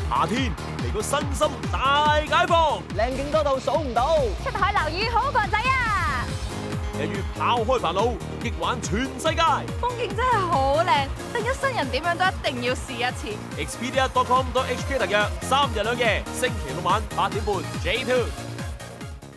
夏天嚟個身心大解放， 靚景多到數唔到， 出海留魚好過仔啊！ 一於拋開煩惱，激玩全世界。 風景真係好靚，得一生人點樣都一定要試一次。 Expedia.com.hk 特約3日2夜，星期六晚8點半 J2。